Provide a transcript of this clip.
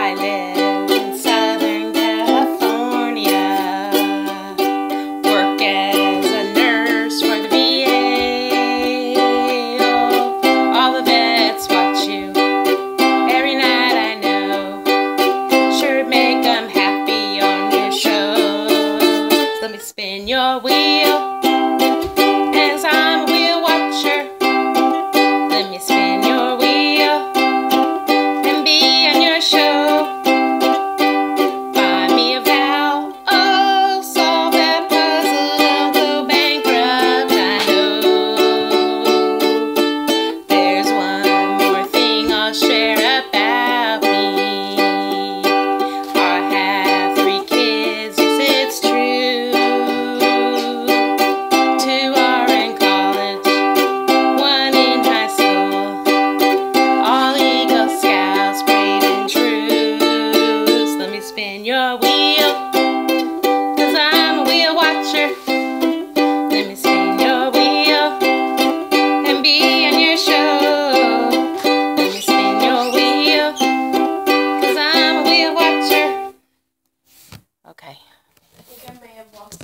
I live in Southern California. Work as a nurse for the VA. Oh, all the vets watch you every night, I know. Sure make them happy on your shows. Let me spin your wheel as I'm a wheel watcher. Let me spin your wheel and be on your show. Find me a vowel, oh, solve that puzzle, don't go bankrupt, I know. There's one more thing I'll share about me. I have 3 kids, yes it's true. 2 are in college, 1 in high school. All Eagle Scouts, brave and true. So let me spin your wheel, 'cause I'm a wheel watcher.